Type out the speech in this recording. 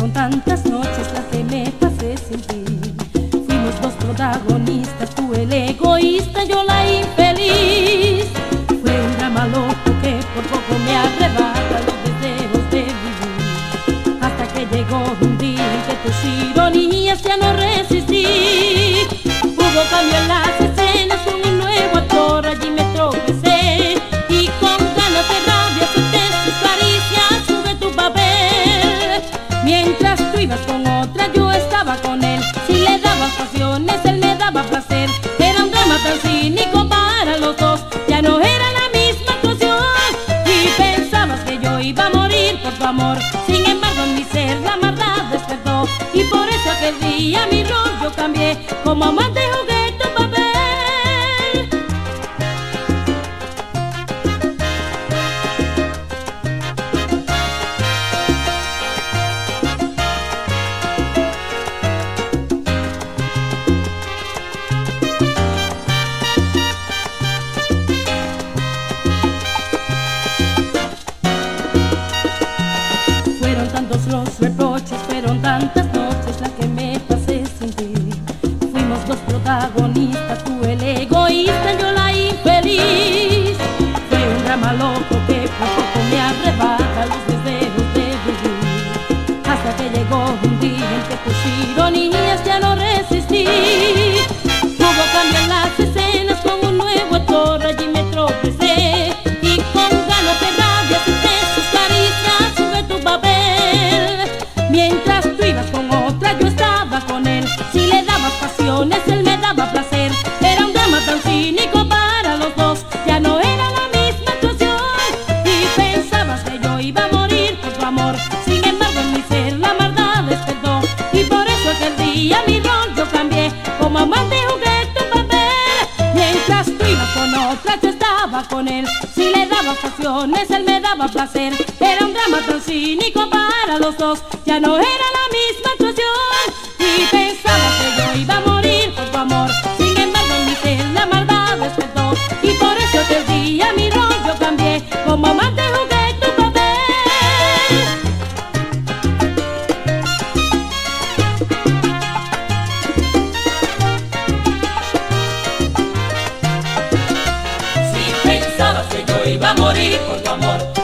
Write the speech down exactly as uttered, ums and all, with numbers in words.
Fueron tantas noches las que me pasé sin ti. Fuimos dos protagonistas, tú el egoísta, yo la infeliz. Fue un drama loco que por poco me arrebata los deseos de vivir, hasta que llegó un día en que tus ironías ya no resistí. Hubo cambio en las escenas con un nuevo actor, allí me tropecé y con ganas de rabia solté sus caricias, jugué tu papel. Mientras tú ibas con otra, yo estaba con él. Si le dabas pasiones, él me daba placer. Era un drama tan cínico para los dos, ya no era la misma actuación. Y pensabas que yo iba a morir por tu amor, sin embargo en mi ser la maldad despertó. Y por eso aquel día mi rol yo cambié, como amante jugué tu papel. Fueron tantos los reproches, fueron tantas noches las que me pasé sin ti. Fuimos dos protagonistas, tú el egoísta, yo la infeliz. Fue un drama loco que por poco me arrebata los deseos de vivir, hasta que llegó un día en que tus ironías ya no resistí. Hubo cambio en las escenas con un nuevo actor, allí me tropecé y con ganas de rabia acepté sus caricias, jugué tu papel. Mientras tú ibas con otra, yo estaba con él. Si le dabas pasiones, él me daba placer. Era un drama tan cínico para los dos, ya no era la misma actuación. Y pensabas que yo iba a morir por tu amor, sin embargo en mi ser la maldad despertó. Y por eso aquel día mi rol yo cambié, como amante jugué tu papel. Mientras tú ibas con otra, yo estaba con él. Si le dabas pasiones, él me daba placer. Era un drama tan cínico para los dos, ya no era la misma actuación. Y pensabas que yo iba a morir por tu amor, sin embargo en mi ser la maldad despertó. Y por eso aquel día mi rol yo cambié, como amante jugué tu papel. Si pensabas que yo iba a morir por tu amor,